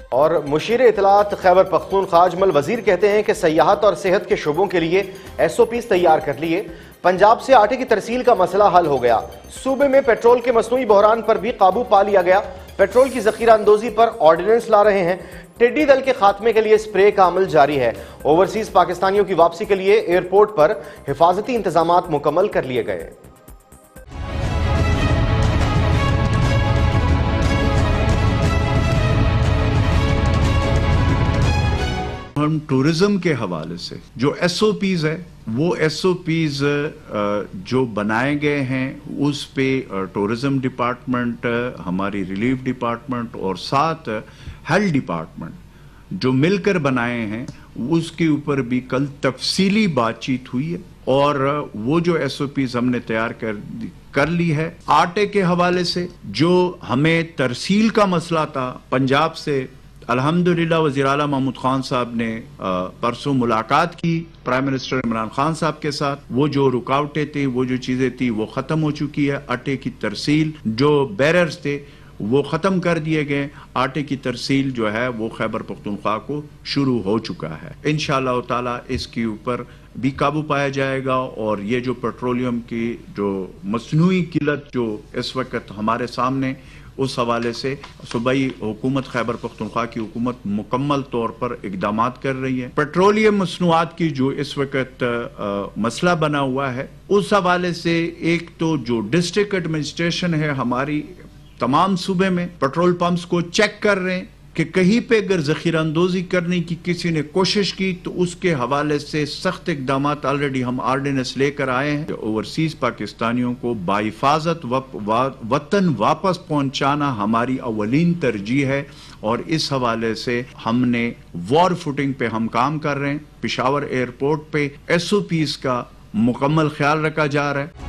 اور مشیر اطلاعات خیبر پختونخوا اجمل وزیر کہتے ہیں کہ سیاحت اور صحت کے شعبوں کے لیے ایس او پیز تیار کر لیے، پنجاب سے آٹے کی ترسیل کا مسئلہ حل ہو گیا، صوبے میں پیٹرول کے مصنوعی بحران پر بھی قابو پا لیا گیا، پیٹرول کی ذخیرہ اندوزی پر آرڈیننس لا رہے ہیں، ٹڈی دل کے خاتمے کے لیے سپرے کا عمل جاری ہے، اوورسیز پاکستانیوں کی واپسی کے لیے ایئرپورٹ پر حفاظتی انتظامات مکمل کر لیے گئے۔ ہم ٹورزم کے حوالے سے جو ایس او پیز ہے، وہ ایس او پیز جو بنائے گئے ہیں اس پہ ٹورزم ڈپارٹمنٹ، ہماری ریلیف ڈپارٹمنٹ اور ساتھ ہیلتھ ڈپارٹمنٹ جو مل کر بنائے ہیں، اس کے اوپر بھی کل تفصیلی بات چیت ہوئی ہے، اور وہ جو ایس او پیز ہم نے تیار کر لی ہے۔ آٹے کے حوالے سے جو ہمیں ترسیل کا مسئلہ تھا پنجاب سے، الحمدللہ وزیر اعلیٰ محمود خان صاحب نے پرسوں ملاقات کی پرائم منسٹر عمران خان صاحب کے ساتھ، وہ جو رکاوٹیں تھیں، وہ جو چیزیں تھیں، وہ ختم ہو چکی ہے۔ آٹے کی ترسیل جو بیررز تھے وہ ختم کر دیے گئے، آٹے کی ترسیل جو ہے وہ خیبر پختونخوا کو شروع ہو چکا ہے۔ انشاءاللہ تعالی اس کے اوپر بھی قابو پایا جائے گا، اور یہ جو پیٹرولیم کی جو مصنوعی قلت جو اس وقت ہمارے سامنے، اس حوالے سے صوبائی حکومت خیبر پختونخوا کی حکومت مکمل طور پر اقدامات کر رہی ہے۔ پیٹرولیم مصنوعات کی جو اس وقت مسئلہ بنا ہوا ہے، اس حوالے سے ایک تو جو ڈسٹرکٹ ایڈمنسٹریشن ہے ہماری تمام صوبے میں پیٹرول پمپس کو چیک کر رہے ہیں کہ کہیں پہ اگر ذخیرہ اندوزی کرنے کی کسی نے کوشش کی تو اس کے حوالے سے سخت اقدامات آلریڈی ہم آرڈیننس لے کر آئے ہیں۔ اوورسیز پاکستانیوں کو بحفاظت وطن واپس پہنچانا ہماری اولین ترجیح ہے، اور اس حوالے سے ہم نے وار فوٹنگ پہ ہم کام کر رہے ہیں۔ پشاور ایئرپورٹ پہ ایس او پیز کا مکمل خیال رکھا جا رہا ہے۔